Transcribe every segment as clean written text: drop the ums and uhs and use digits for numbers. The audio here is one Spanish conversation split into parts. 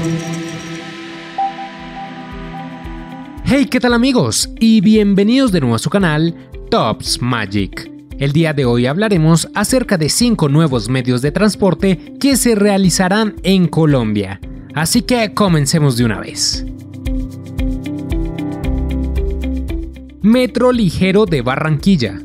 Hey, ¿qué tal amigos? Y bienvenidos de nuevo a su canal Tops Magic. El día de hoy hablaremos acerca de 5 nuevos medios de transporte que se realizarán en Colombia. Así que comencemos de una vez. Metro Ligero de Barranquilla.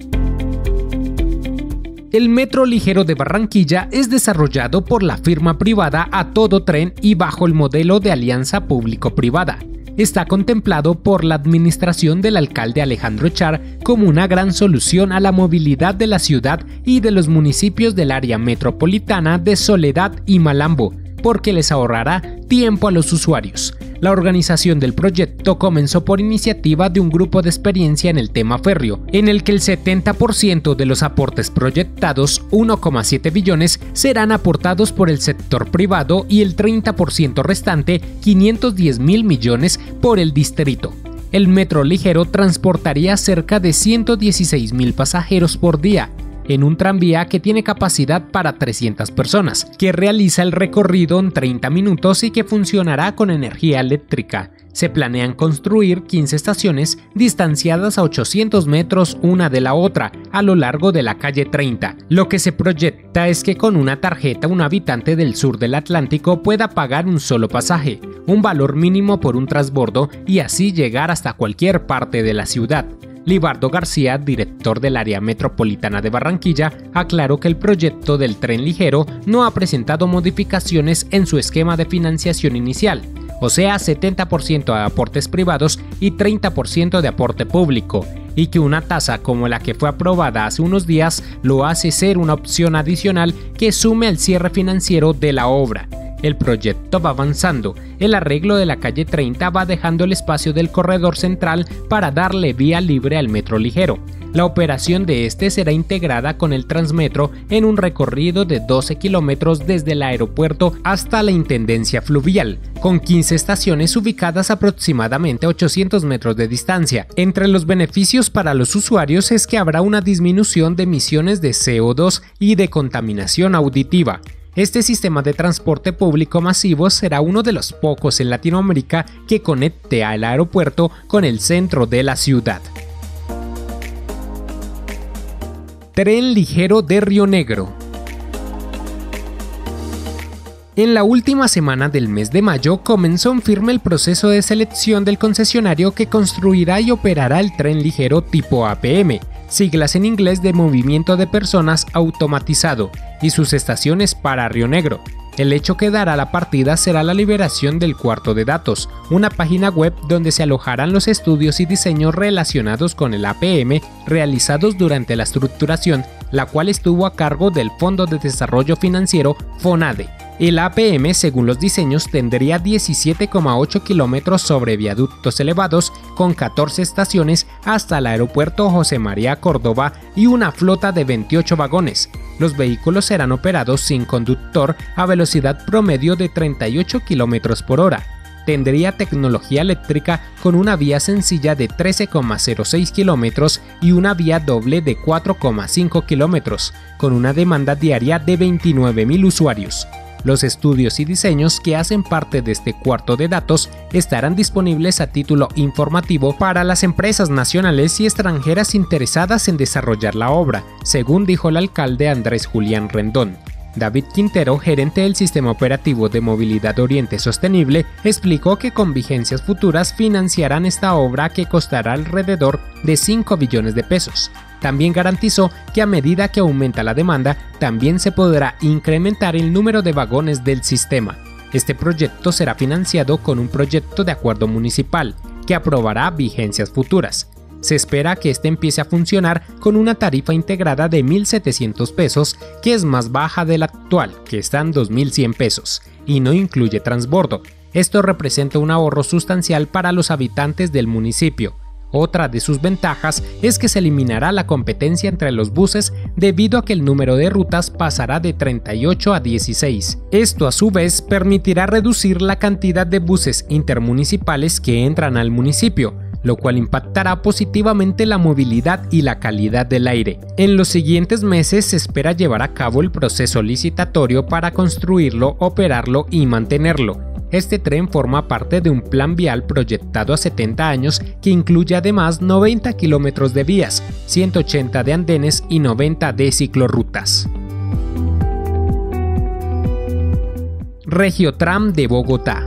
El Metro Ligero de Barranquilla es desarrollado por la firma privada A Todo Tren y bajo el modelo de alianza público-privada. Está contemplado por la administración del alcalde Alejandro Echar como una gran solución a la movilidad de la ciudad y de los municipios del área metropolitana de Soledad y Malambo, porque les ahorrará tiempo a los usuarios. La organización del proyecto comenzó por iniciativa de un grupo de experiencia en el tema férreo, en el que el 70% de los aportes proyectados, 1,7 billones, serán aportados por el sector privado y el 30% restante, 510.000 millones, por el distrito. El metro ligero transportaría cerca de 116.000 pasajeros por día, en un tranvía que tiene capacidad para 300 personas, que realiza el recorrido en 30 minutos y que funcionará con energía eléctrica. Se planean construir 15 estaciones distanciadas a 800 metros una de la otra, a lo largo de la calle 30. Lo que se proyecta es que con una tarjeta un habitante del sur del Atlántico pueda pagar un solo pasaje, un valor mínimo por un transbordo y así llegar hasta cualquier parte de la ciudad. Libardo García, director del área metropolitana de Barranquilla, aclaró que el proyecto del tren ligero no ha presentado modificaciones en su esquema de financiación inicial, o sea 70% de aportes privados y 30% de aporte público, y que una tasa como la que fue aprobada hace unos días lo hace ser una opción adicional que sume al cierre financiero de la obra. El proyecto va avanzando, el arreglo de la calle 30 va dejando el espacio del corredor central para darle vía libre al metro ligero. La operación de este será integrada con el Transmetro en un recorrido de 12 kilómetros desde el aeropuerto hasta la Intendencia Fluvial, con 15 estaciones ubicadas aproximadamente a 800 metros de distancia. Entre los beneficios para los usuarios es que habrá una disminución de emisiones de CO2 y de contaminación auditiva. Este sistema de transporte público masivo será uno de los pocos en Latinoamérica que conecte al aeropuerto con el centro de la ciudad. Tren ligero de Río Negro. En la última semana del mes de mayo comenzó en firme el proceso de selección del concesionario que construirá y operará el tren ligero tipo APM, siglas en inglés de Movimiento de Personas Automatizado, y sus estaciones para Río Negro. El hecho que dará la partida será la liberación del cuarto de datos, una página web donde se alojarán los estudios y diseños relacionados con el APM realizados durante la estructuración, la cual estuvo a cargo del Fondo de Desarrollo Financiero FONADE. El APM, según los diseños, tendría 17,8 kilómetros sobre viaductos elevados con 14 estaciones hasta el aeropuerto José María Córdoba y una flota de 28 vagones. Los vehículos serán operados sin conductor a velocidad promedio de 38 kilómetros por hora. Tendría tecnología eléctrica con una vía sencilla de 13,06 kilómetros y una vía doble de 4,5 kilómetros, con una demanda diaria de 29.000 usuarios. Los estudios y diseños que hacen parte de este cuarto de datos estarán disponibles a título informativo para las empresas nacionales y extranjeras interesadas en desarrollar la obra, según dijo el alcalde Andrés Julián Rendón. David Quintero, gerente del Sistema Operativo de Movilidad Oriente Sostenible, explicó que con vigencias futuras financiarán esta obra que costará alrededor de 5 billones de pesos. También garantizó que a medida que aumenta la demanda, también se podrá incrementar el número de vagones del sistema. Este proyecto será financiado con un proyecto de acuerdo municipal, que aprobará vigencias futuras. Se espera que este empiece a funcionar con una tarifa integrada de 1.700 pesos, que es más baja de la actual, que está en 2.100 pesos, y no incluye transbordo. Esto representa un ahorro sustancial para los habitantes del municipio. Otra de sus ventajas es que se eliminará la competencia entre los buses debido a que el número de rutas pasará de 38 a 16. Esto a su vez permitirá reducir la cantidad de buses intermunicipales que entran al municipio, lo cual impactará positivamente la movilidad y la calidad del aire. En los siguientes meses se espera llevar a cabo el proceso licitatorio para construirlo, operarlo y mantenerlo. Este tren forma parte de un plan vial proyectado a 70 años que incluye además 90 kilómetros de vías, 180 de andenes y 90 de ciclorrutas. Regiotram de Bogotá.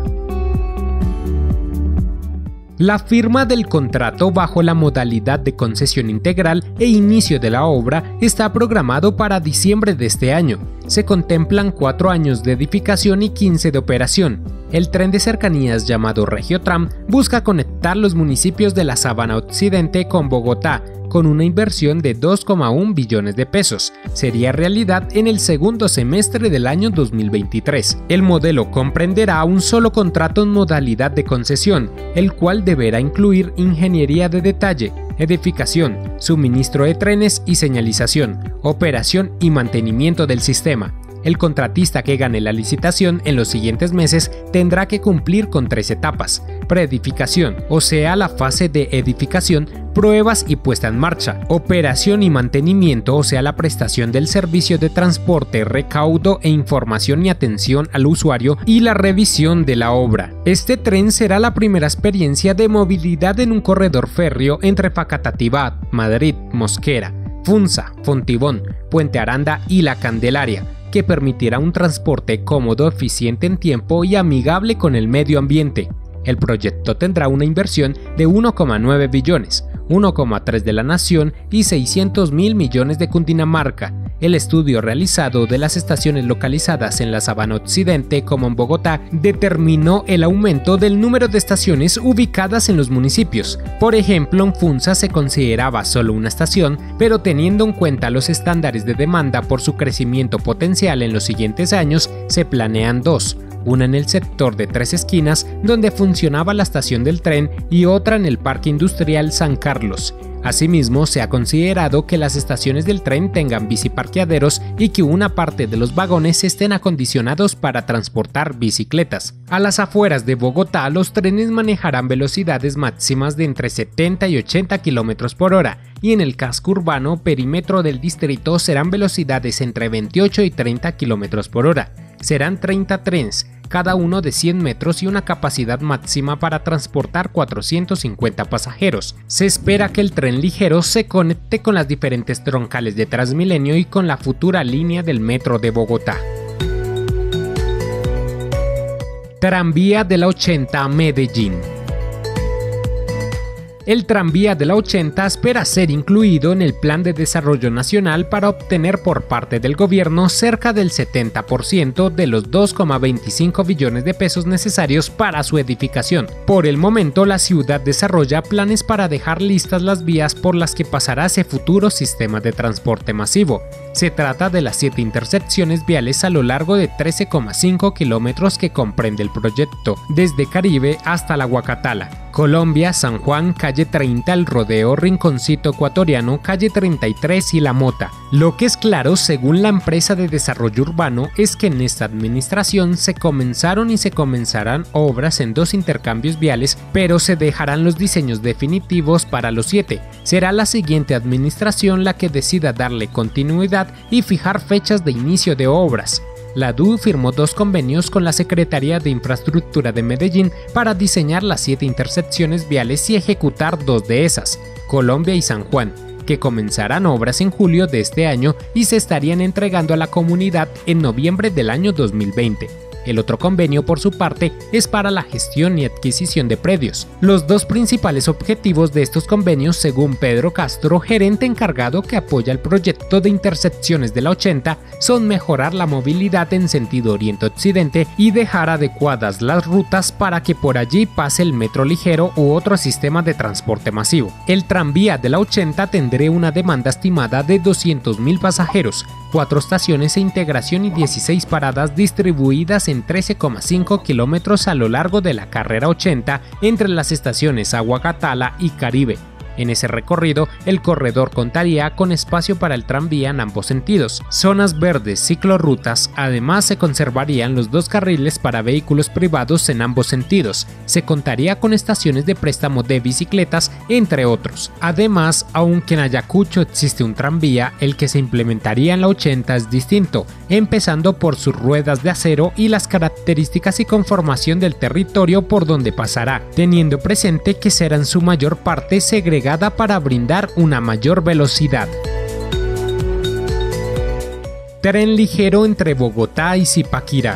La firma del contrato bajo la modalidad de concesión integral e inicio de la obra está programado para diciembre de este año. Se contemplan 4 años de edificación y 15 de operación. El tren de cercanías llamado Regiotram busca conectar los municipios de la Sabana Occidente con Bogotá, con una inversión de 2,1 billones de pesos. Sería realidad en el segundo semestre del año 2023. El modelo comprenderá un solo contrato en modalidad de concesión, el cual deberá incluir ingeniería de detalle, edificación, suministro de trenes y señalización, operación y mantenimiento del sistema. El contratista que gane la licitación en los siguientes meses tendrá que cumplir con 3 etapas: preedificación, o sea, la fase de edificación, pruebas y puesta en marcha; operación y mantenimiento, o sea, la prestación del servicio de transporte, recaudo e información y atención al usuario; y la revisión de la obra. Este tren será la primera experiencia de movilidad en un corredor férreo entre Facatativá, Madrid, Mosquera, Funza, Fontibón, Puente Aranda y La Candelaria, que permitirá un transporte cómodo, eficiente en tiempo y amigable con el medio ambiente. El proyecto tendrá una inversión de 1,9 billones, 1,3 de la Nación y 600.000 millones de Cundinamarca. El estudio realizado de las estaciones localizadas en la Sabana Occidente como en Bogotá determinó el aumento del número de estaciones ubicadas en los municipios. Por ejemplo, en Funza se consideraba solo una estación, pero teniendo en cuenta los estándares de demanda por su crecimiento potencial en los siguientes años, se planean 2. Una en el sector de Tres Esquinas, donde funcionaba la estación del tren, y otra en el Parque Industrial San Carlos. Asimismo, se ha considerado que las estaciones del tren tengan biciparqueaderos y que una parte de los vagones estén acondicionados para transportar bicicletas. A las afueras de Bogotá, los trenes manejarán velocidades máximas de entre 70 y 80 km por hora, y en el casco urbano perímetro del distrito serán velocidades entre 28 y 30 km por hora. Serán 30 trenes, cada uno de 100 metros y una capacidad máxima para transportar 450 pasajeros. Se espera que el tren ligero se conecte con las diferentes troncales de Transmilenio y con la futura línea del metro de Bogotá. Tranvía de la 80 a Medellín. El tranvía de la 80 espera ser incluido en el Plan de Desarrollo Nacional para obtener por parte del gobierno cerca del 70% de los 2,25 billones de pesos necesarios para su edificación. Por el momento, la ciudad desarrolla planes para dejar listas las vías por las que pasará ese futuro sistema de transporte masivo. Se trata de las 7 intersecciones viales a lo largo de 13,5 kilómetros que comprende el proyecto, desde Caribe hasta la Guacatala, Colombia, San Juan, calle 30, El Rodeo, Rinconcito Ecuatoriano, calle 33 y La Mota. Lo que es claro, según la empresa de desarrollo urbano, es que en esta administración se comenzaron y se comenzarán obras en 2 intercambios viales, pero se dejarán los diseños definitivos para los 7. Será la siguiente administración la que decida darle continuidad y fijar fechas de inicio de obras. La DU firmó 2 convenios con la Secretaría de Infraestructura de Medellín para diseñar las 7 intersecciones viales y ejecutar 2 de esas, Colombia y San Juan, que comenzarán obras en julio de este año y se estarían entregando a la comunidad en noviembre del año 2020. El otro convenio, por su parte, es para la gestión y adquisición de predios. Los 2 principales objetivos de estos convenios, según Pedro Castro, gerente encargado que apoya el proyecto de intersecciones de la 80, son mejorar la movilidad en sentido oriente-occidente y dejar adecuadas las rutas para que por allí pase el metro ligero u otro sistema de transporte masivo. El tranvía de la 80 tendrá una demanda estimada de 200.000 pasajeros, 4 estaciones de integración y 16 paradas distribuidas en 13,5 kilómetros a lo largo de la carrera 80 entre las estaciones Aguacatala y Caribe. En ese recorrido, el corredor contaría con espacio para el tranvía en ambos sentidos, zonas verdes, ciclorrutas, además se conservarían los 2 carriles para vehículos privados en ambos sentidos, se contaría con estaciones de préstamo de bicicletas, entre otros. Además, aunque en Ayacucho existe un tranvía, el que se implementaría en la 80 es distinto, empezando por sus ruedas de acero y las características y conformación del territorio por donde pasará, teniendo presente que será en su mayor parte segregada para brindar una mayor velocidad. Tren ligero entre Bogotá y Zipaquirá.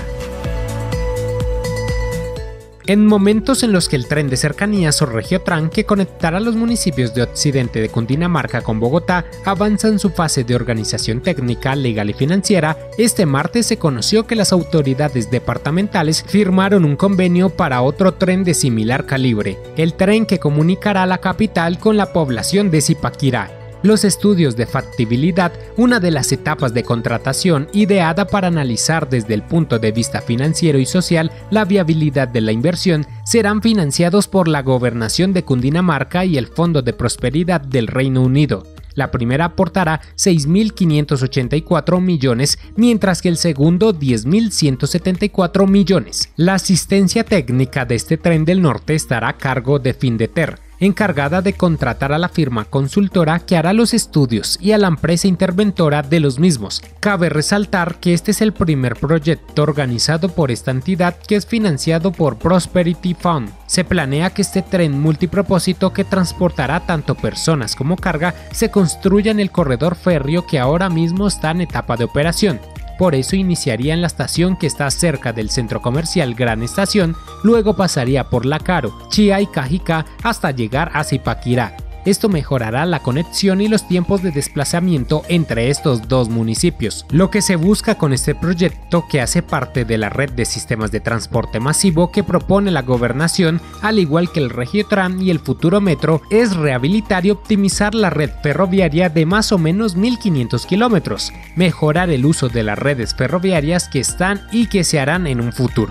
En momentos en los que el tren de cercanías o Regiotran, que conectará los municipios de occidente de Cundinamarca con Bogotá, avanza en su fase de organización técnica, legal y financiera, este martes se conoció que las autoridades departamentales firmaron un convenio para otro tren de similar calibre, el tren que comunicará la capital con la población de Zipaquirá. Los estudios de factibilidad, una de las etapas de contratación ideada para analizar desde el punto de vista financiero y social la viabilidad de la inversión, serán financiados por la Gobernación de Cundinamarca y el Fondo de Prosperidad del Reino Unido. La primera aportará 6.584 millones, mientras que el segundo 10.174 millones. La asistencia técnica de este tren del norte estará a cargo de Findeter, encargada de contratar a la firma consultora que hará los estudios y a la empresa interventora de los mismos. Cabe resaltar que este es el primer proyecto organizado por esta entidad que es financiado por Prosperity Fund. Se planea que este tren multipropósito que transportará tanto personas como carga se construya en el corredor férreo que ahora mismo está en etapa de operación. Por eso iniciaría en la estación que está cerca del centro comercial Gran Estación, luego pasaría por La Caro, Chía y Cajicá hasta llegar a Zipaquirá. Esto mejorará la conexión y los tiempos de desplazamiento entre estos dos municipios. Lo que se busca con este proyecto, que hace parte de la red de sistemas de transporte masivo que propone la gobernación, al igual que el Regiotran y el futuro metro, es rehabilitar y optimizar la red ferroviaria de más o menos 1.500 kilómetros, mejorar el uso de las redes ferroviarias que están y que se harán en un futuro.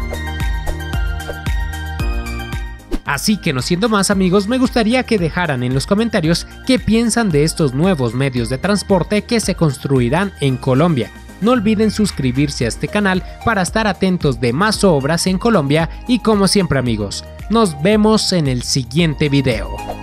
Así que no siendo más, amigos, me gustaría que dejaran en los comentarios qué piensan de estos nuevos medios de transporte que se construirán en Colombia. No olviden suscribirse a este canal para estar atentos de más obras en Colombia y como siempre, amigos, nos vemos en el siguiente video.